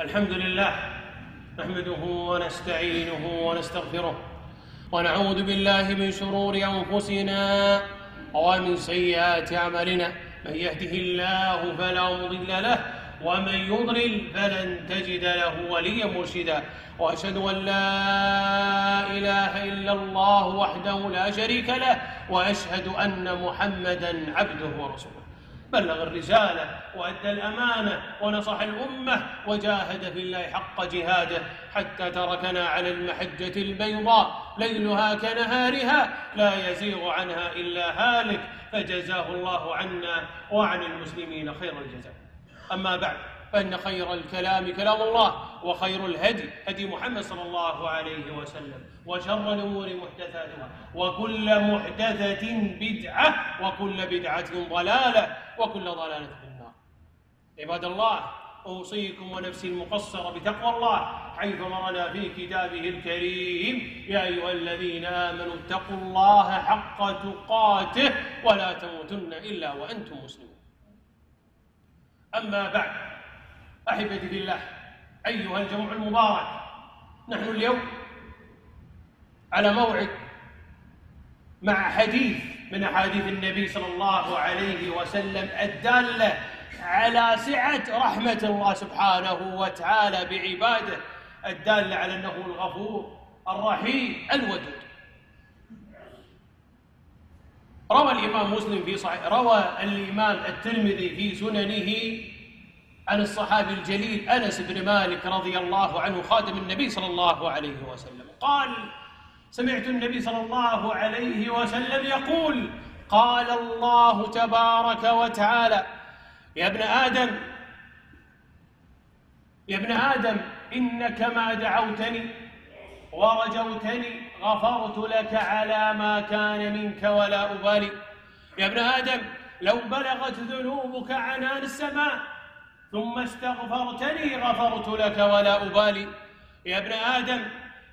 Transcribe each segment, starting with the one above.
الحمد لله نحمده ونستعينه ونستغفره ونعوذ بالله من شرور أنفسنا ومن سيئات أعمالنا. من يهده الله فلا مضل له ومن يضلل فلن تجد له وليا مرشدا. وأشهد أن لا إله إلا الله وحده لا شريك له وأشهد أن محمدًا عبده ورسوله. بلغ الرسالة وأدى الأمانة ونصح الأمة وجاهد في الله حق جهاده حتى تركنا على المحجة البيضاء ليلها كنهارها لا يزيغ عنها إلا هالك، فجزاه الله عنا وعن المسلمين خير الجزاء. أما بعد، فإن خير الكلام كلام الله، وخير الهدي هدي محمد صلى الله عليه وسلم، وشر الأمور محدثاتها، وكل محدثة بدعة، وكل بدعة ضلالة، وكل ضلالة في النار. عباد الله، أوصيكم ونفسي المقصرة بتقوى الله حيث أمرنا في كتابه الكريم: يا أيها الذين آمنوا اتقوا الله حق تقاته ولا تموتن إلا وأنتم مسلمون. أما بعد، أحبتي في الله، أيها الجمع المبارك، نحن اليوم على موعد مع حديث من أحاديث النبي صلى الله عليه وسلم الدالة على سعة رحمة الله سبحانه وتعالى بعباده، الدالة على أنه الغفور الرحيم الودود. روى الإمام مسلم في صحيح، روى الإمام الترمذي في سننه عن الصحابي الجليل أنس بن مالك رضي الله عنه خادم النبي صلى الله عليه وسلم قال: سمعت النبي صلى الله عليه وسلم يقول: قال الله تبارك وتعالى: يا ابن آدم إنك ما دعوتني ورجوتني غفرت لك على ما كان منك ولا أبالي. يا ابن آدم لو بلغت ذنوبك عنان السماء ثم استغفرتني غفرت لك ولا أبالي. يا ابن آدم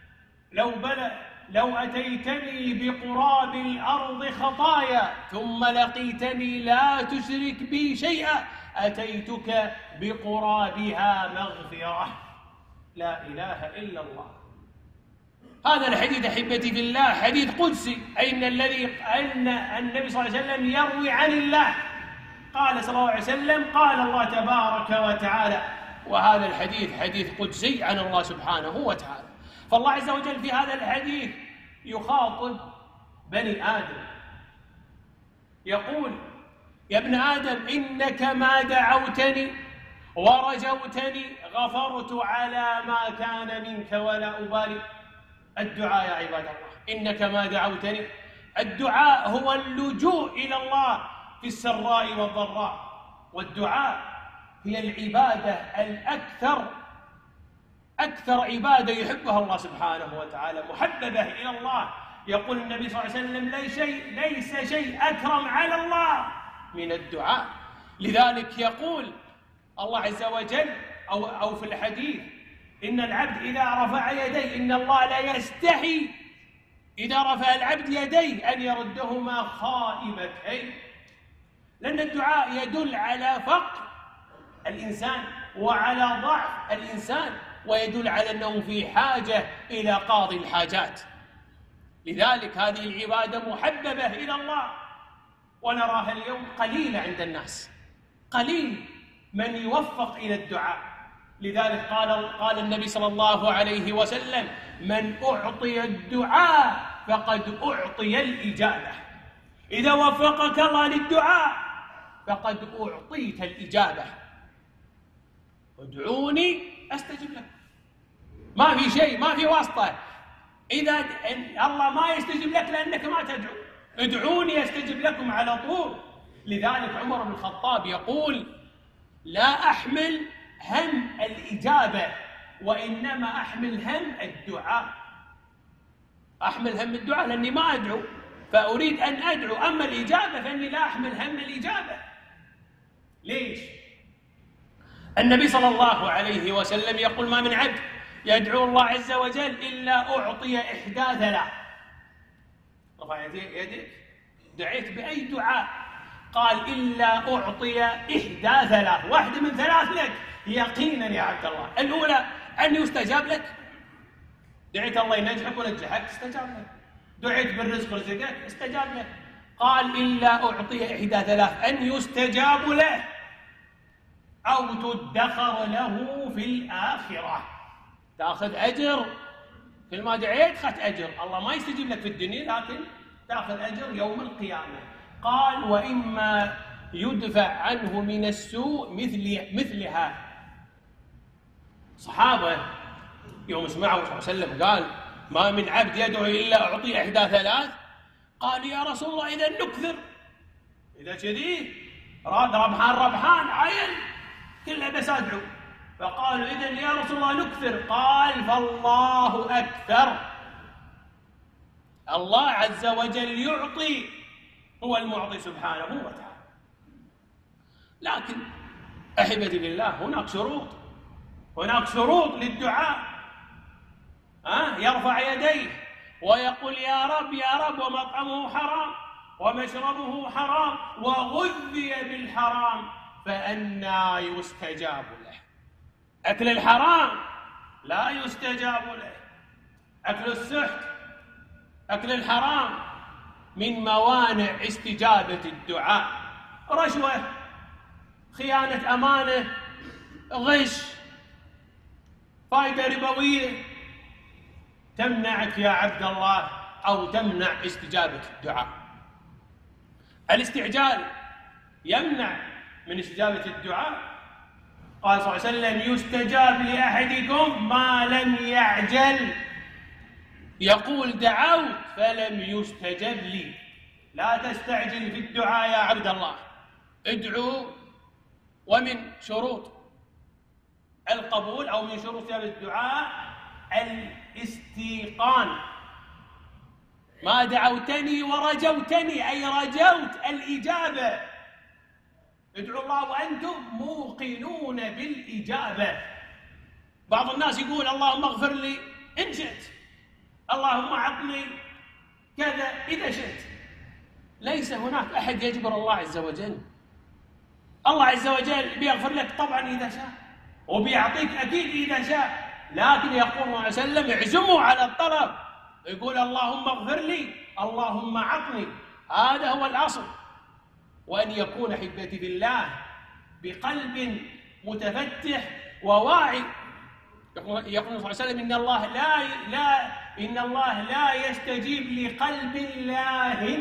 لو أتيتني بقراب الأرض خطايا ثم لقيتني لا تشرك بي شيئا أتيتك بقرابها مغفرة. لا إله إلا الله. هذا الحديث أحبتي في الله حديث قدسي، أن النبي صلى الله عليه وسلم يروي عن الله. قال صلى الله عليه وسلم: قال الله تبارك وتعالى. وهذا الحديث حديث قدسي عن الله سبحانه وتعالى. فالله عز وجل في هذا الحديث يخاطب بني آدم يقول: يا ابن آدم إنك ما دعوتني ورجوتني غفرت على ما كان منك ولا أبالي. الدعاء يا عباد الله، إنك ما دعوتني. الدعاء هو اللجوء إلى الله في السراء والضراء، والدعاء هي العبادة أكثر عبادة يحبها الله سبحانه وتعالى، محببة إلى الله. يقول النبي صلى الله عليه وسلم: ليس شيء أكرم على الله من الدعاء. لذلك يقول الله عز وجل أو في الحديث: إن العبد إذا رفع يديه إن الله لا يستحي إذا رفع العبد يديه أن يردهما خائبتين. لأن الدعاء يدل على فقر الإنسان وعلى ضعف الإنسان، ويدل على أنه في حاجة إلى قاضي الحاجات. لذلك هذه العبادة محببة إلى الله، ونراها اليوم قليلة عند الناس، قليل من يوفق إلى الدعاء. لذلك قال النبي صلى الله عليه وسلم: من أعطي الدعاء فقد أعطي الإجابة. إذا وفقك الله للدعاء فقد أعطيت الإجابة. ادعوني أستجب لك. ما في شيء، ما في واسطة. إذا الله ما يستجيب لك لأنك ما تدعو، ادعوني أستجب لكم على طول. لذلك عمر بن الخطاب يقول: لا أحمل هم الإجابة وإنما أحمل هم الدعاء. أحمل هم الدعاء لأني ما أدعو فأريد أن أدعو، أما الإجابة فإني لا أحمل هم الإجابة. ليش؟ النبي صلى الله عليه وسلم يقول: ما من عبد يدعو الله عز وجل إلا أعطي إحدى ثلاث. رفع يديك، دعيت بأي دعاء، قال: إلا أعطي إحدى ثلاث، واحدة من ثلاث لك. يقينا يا عبد الله. الأولى أن يستجاب لك، دعيت الله ينجحك ونجحك استجاب لك، دعيت بالرزق رزقك استجاب لك. قال إلا أعطي إحدى ثلاث: أن يستجاب له أو تدخر له في الآخرة. تأخذ أجر كل ما دعيت، أخذت أجر. الله ما يستجيب لك في الدنيا لكن تأخذ أجر يوم القيامة. قال: وإما يدفع عنه من السوء مثلها. صحابة يوم سمعوا صلى الله عليه وسلم قال: ما من عبد يدعو إلا أعطي إحدى ثلاث. قال: يا رسول الله إذا نكثر، إذا كذي راد ربحان عين كله بس أدعو. فقالوا: إذا يا رسول الله نكثر. قال: فالله أكثر. الله عز وجل يعطي، هو المعطي سبحانه وتعالى. لكن أحبتي بالله هناك شروط للدعاء. يرفع يديه ويقول: يا رب، ومطعمه حرام ومشربه حرام وغذي بالحرام فأنى يستجاب له. أكل الحرام لا يستجاب له. أكل السحت، أكل الحرام من موانع استجابة الدعاء. رشوة، خيانة أمانة، غش، فائدة ربوية تمنعك يا عبد الله أو تمنع استجابة الدعاء. الاستعجال يمنع من استجابة الدعاء. قال صلى الله عليه وسلم: يستجاب لأحدكم ما لم يعجل. يقول: دعوت فلم يستجب لي. لا تستعجل في الدعاء يا عبد الله، ادعو. ومن شروط القبول أو من شروط استجابة الدعاء الاستيقان. ما دعوتني ورجوتني، أي رجوت الإجابة. ادعوا الله وأنتم موقنون بالإجابة. بعض الناس يقول: اللهم اغفر لي إن شئت، اللهم أعطني كذا إذا شئت. ليس هناك أحد يجبر الله عز وجل. الله عز وجل بيغفر لك طبعا إذا شاء، وبيعطيك أكيد إذا شاء، لكن يقول صلى الله عليه وسلم: اعزموا على الطلب، يقول: اللهم اغفر لي، اللهم أعطني. هذا هو الأصل. وأن يكون أحبتي بالله بقلب متفتح وواعي. يقول صلى الله عليه وسلم: إن الله لا يستجيب لقلب لاهٍ.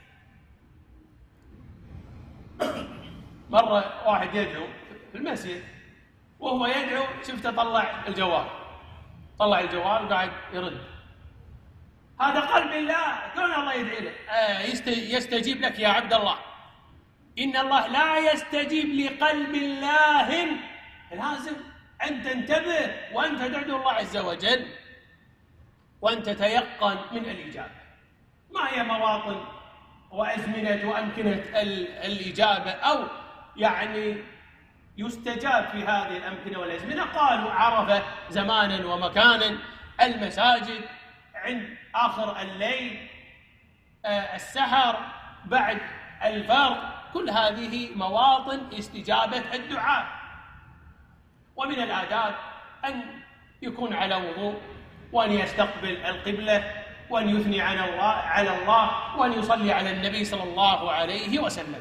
مرة واحد يدعو في المسجد، وهو يدعو شفته طلع الجوال وقاعد يرد. هذا قلب الله، كون الله يدعي له يستجيب لك يا عبد الله. إن الله لا يستجيب لقلب الله. لازم أن تنتبه وأنت تدعو الله عز وجل وأن تتيقن من الإجابة. ما هي مواطن وأزمنة وأمكنة الإجابة أو يعني يستجاب في هذه الأمكنة والأزمنة؟ قالوا: عرفة زمانا ومكانا، المساجد، عند آخر الليل، السحر، بعد الفرض. كل هذه مواطن استجابة الدعاء. ومن الآداب أن يكون على وضوء، وأن يستقبل القبلة، وأن يثني على الله، وأن يصلي على النبي صلى الله عليه وسلم.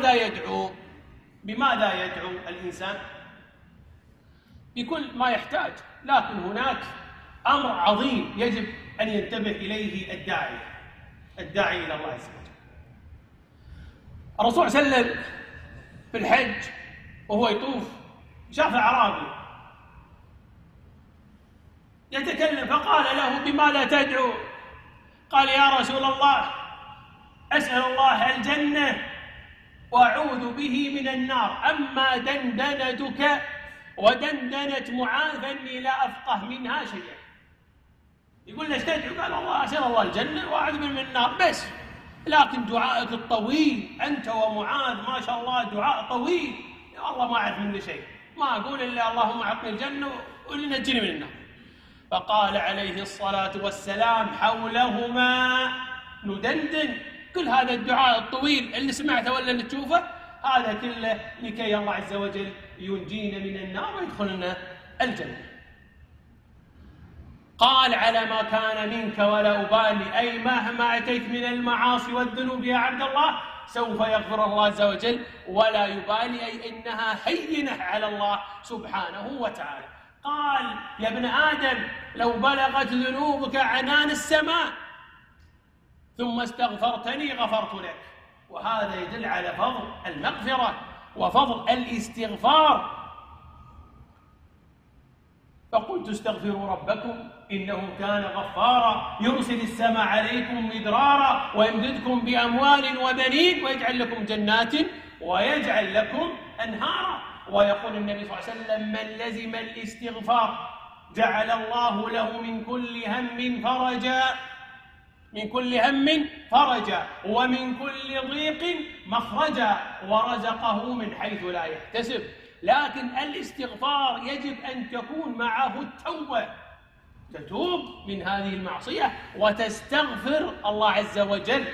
بماذا يدعو الإنسان؟ بكل ما يحتاج، لكن هناك أمر عظيم يجب أن ينتبه إليه الداعي إلى الله عز وجل. الرسول صلى الله عليه وسلم في الحج وهو يطوف شاف أعرابي يتكلم، فقال له: بما لا تدعو؟ قال: يا رسول الله، أسأل الله الجنة وأعوذ به من النار، أما دندنتك ودندنة معاذ فإني لا أفقه منها شيئا. يقول: ليش تدعو؟ قال: الله أسأل الله الجنة وأعوذ به من النار بس. لكن دعائك الطويل أنت ومعاذ ما شاء الله دعاء طويل، يا الله ما أعرف منه شيء، ما أقول إلا اللهم أعطني الجنة ونجني من النار. فقال عليه الصلاة والسلام: حولهما ندندن. كل هذا الدعاء الطويل اللي سمعته ولا اللي تشوفه، هذا كله لكي الله عز وجل ينجينا من النار ويدخلنا الجنة. قال على ما كان منك ولا أبالي، أي مهما أتيت من المعاصي والذنوب يا عبد الله سوف يغفر الله عز وجل ولا يبالي، أي إنها هينة على الله سبحانه وتعالى. قال يا ابن آدم لو بلغت ذنوبك عنان السماء ثم استغفرتني غفرت لك. وهذا يدل على فضل المغفرة وفضل الاستغفار. فقلت استغفروا ربكم إنه كان غفارا يرسل السماء عليكم مدرارا ويمددكم بأموال وبنين ويجعل لكم جنات ويجعل لكم أنهارا. ويقول النبي صلى الله عليه وسلم من لزم الاستغفار جعل الله له من كل هم فرجا ومن كل ضيق مخرجا ورزقه من حيث لا يحتسب. لكن الاستغفار يجب أن تكون معه التوبة، تتوب من هذه المعصية وتستغفر الله عز وجل.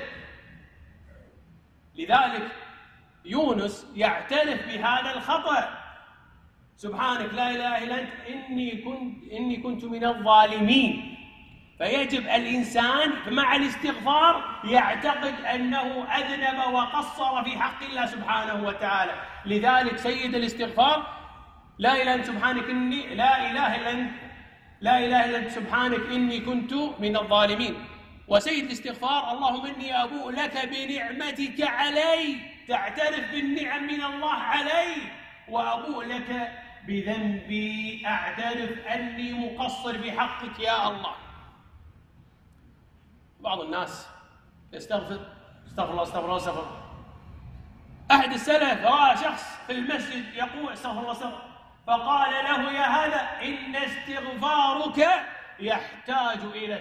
لذلك يونس يعترف بهذا الخطأ، سبحانك لا إله إلا أنت إني كنت من الظالمين. فيجب الإنسان مع الاستغفار يعتقد أنه أذنب وقصر في حق الله سبحانه وتعالى. لذلك سيد الاستغفار لا إله إلا أنت سبحانك إني لا إله إلا أنت سبحانك إني كنت من الظالمين. وسيد الاستغفار اللهم إني أبوء لك بنعمتك علي، تعترف بالنعم من الله علي، وأبوء لك بذنبي، أعترف أني مقصر بحقك يا الله. بعض الناس يستغفر استغفر الله. أحد السلف رأى شخص في المسجد يقول استغفر الله فقال له يا هذا إن استغفارك يحتاج إلى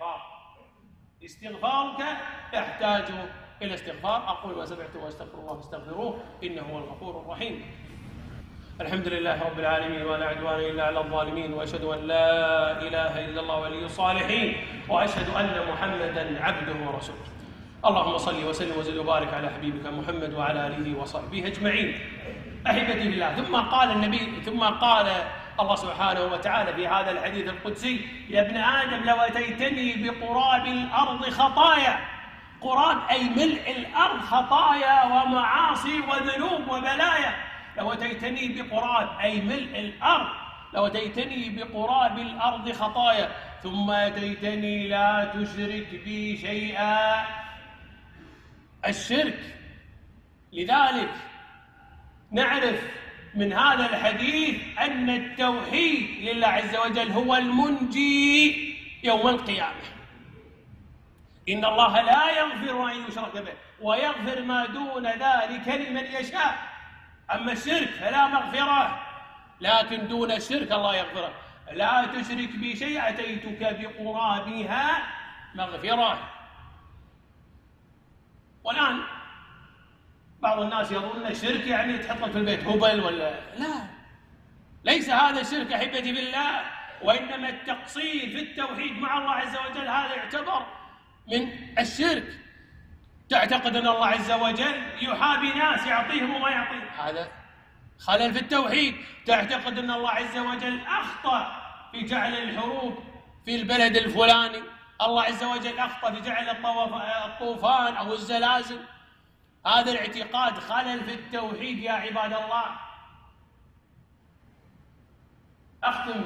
استغفارك يحتاج إلى استغفار. أقول ما سمعت وأستغفر الله فاستغفروه إنه هو الغفور الرحيم. الحمد لله رب العالمين ولا عدوان إلا على الظالمين، وأشهد أن لا إله إلا الله ولي الصالحين، وأشهد أن محمدًا عبده ورسوله. اللهم صل وسلم وزد وبارك على حبيبك محمد وعلى آله وصحبه أجمعين. أحبتي بالله، ثم قال الله سبحانه وتعالى في هذا الحديث القدسي يا ابن آدم لو أتيتني بقراب الأرض خطايا، قراب أي ملء الأرض خطايا ومعاصي وذنوب وبلايا، لو أتيتني بقراب أي ملء الأرض، لو أتيتني بقراب الأرض خطايا ثم أتيتني لا تشرك بي شيئا. الشرك، لذلك نعرف من هذا الحديث أن التوحيد لله عز وجل هو المنجي يوم القيامة. إن الله لا يغفر أن يشرك به ويغفر ما دون ذلك لمن يشاء. أما الشرك فلا مغفرة، لكن دون الشرك الله يغفره. لا تشرك بي شيء أتيتك بقرابها مغفرة. والآن بعض الناس يظن الشرك يعني تحط في البيت هبل ولا لا، ليس هذا الشرك أحبتي بالله، وإنما التقصير في التوحيد مع الله عز وجل هذا يعتبر من الشرك. تعتقد أن الله عز وجل يحابي ناس يعطيهم وما يعطيهم، هذا خلل في التوحيد. تعتقد أن الله عز وجل أخطأ في جعل الحروب في البلد الفلاني، الله عز وجل أخطأ في جعل الطوفان أو الزلازل، هذا الاعتقاد خلل في التوحيد يا عباد الله. أختم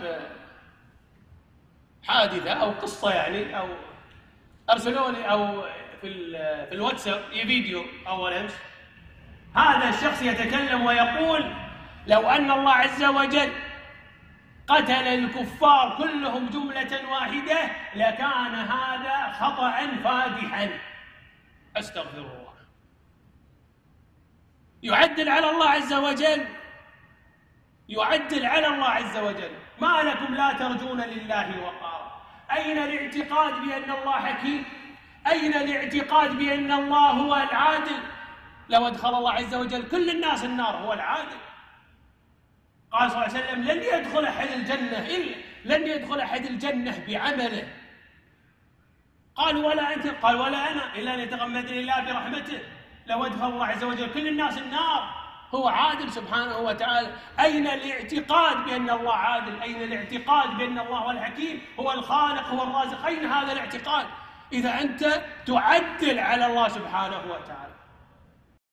بحادثة أو قصة يعني، أو أرسلوني أو في الواتساب فيديو أول أمس. هذا الشخص يتكلم ويقول لو أن الله عز وجل قتل الكفار كلهم جملة واحدة لكان هذا خطأ فادحا. أستغفر الله. يعدل على الله عز وجل، يعدل على الله عز وجل. ما لكم لا ترجون لله وقارا؟ أين الاعتقاد بأن الله حكيم؟ أين الاعتقاد بأن الله هو العادل؟ لو أدخل الله عز وجل كل الناس النار هو العادل. قال صلى الله عليه وسلم لن يدخل أحد الجنة بعمله. قال ولا أنت؟ قال ولا أنا، إلا أن يتغمدني الله برحمته. لو أدخل الله عز وجل كل الناس النار هو عادل سبحانه وتعالى. أين الاعتقاد بأن الله عادل؟ أين الاعتقاد بأن الله هو الحكيم، هو الخالق، هو الرازق؟ أين هذا الاعتقاد إذا أنت تعدل على الله سبحانه وتعالى؟